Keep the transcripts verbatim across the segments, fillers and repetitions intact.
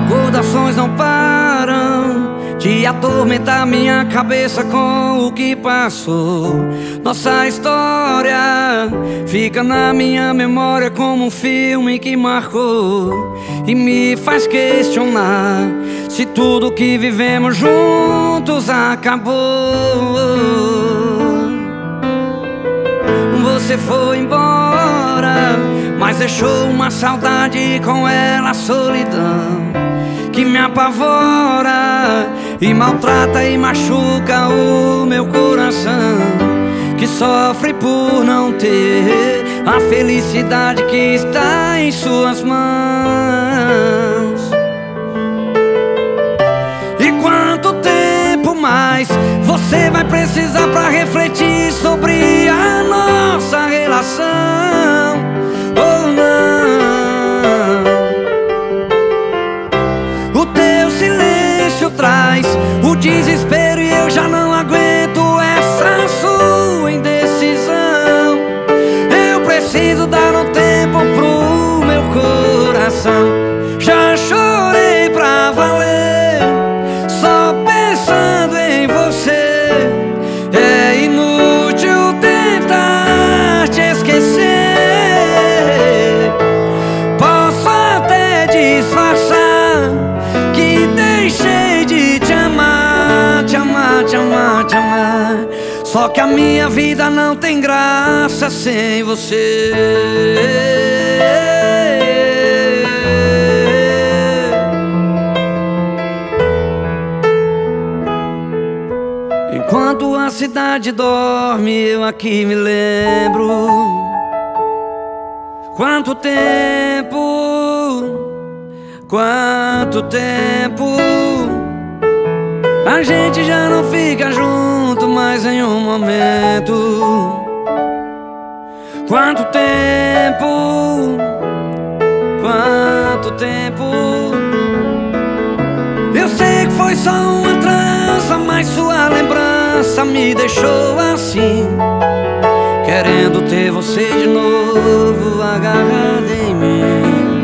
Recordações não param de atormentar minha cabeça com o que passou. Nossa história fica na minha memória como um filme que marcou e me faz questionar se tudo que vivemos juntos acabou. Você foi embora, mas deixou uma saudade, com ela a solidão que me apavora e maltrata e machuca o meu coração, que sofre por não ter a felicidade que está em suas mãos. E quanto tempo mais você vai precisar pra refletir sobre a nossa relação? Ou não? O teu silêncio traz o desespero e eu já não aguento essa sua indecisão. Eu preciso dar um tempo pro meu coração. Já chorei pra valer, só pensando em você. É inútil tentar te esquecer. Posso até disfarçar que deixei de te amar, te amar, te amar, te amar. Só que a minha vida não tem graça sem você. Enquanto a cidade dorme, eu aqui me lembro. Quanto tempo, quanto tempo a gente já não fica junto mais em um momento. Quanto tempo, quanto tempo. Eu sei que foi só uma trança, mas sua lembrança me deixou assim, querendo ter você de novo agarrado em mim.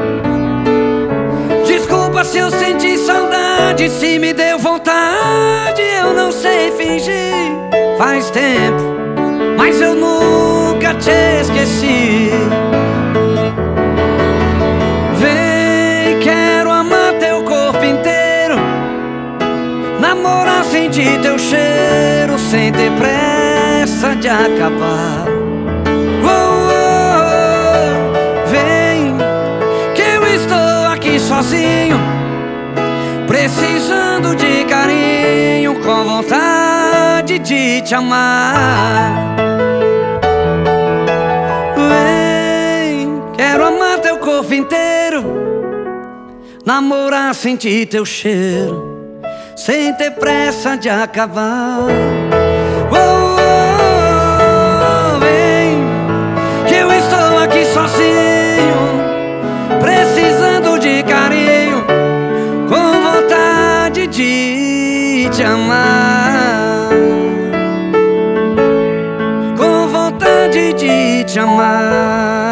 Desculpa se eu senti saudade, se me deu vontade, eu não sei fingir. Faz tempo, mas eu nunca te esqueci. Vem, quero amar teu corpo inteiro, namorar, sentir teu cheiro, sem ter pressa de acabar. Oh, oh, vem, que eu estou aqui sozinho, precisando de carinho, com vontade de te amar. Vem, quero amar teu corpo inteiro, namorar, sentir teu cheiro, sem ter pressa de acabar. Oh, oh, vem, que eu estou aqui sozinho, precisando de carinho, com vontade de te amar, com vontade de te amar.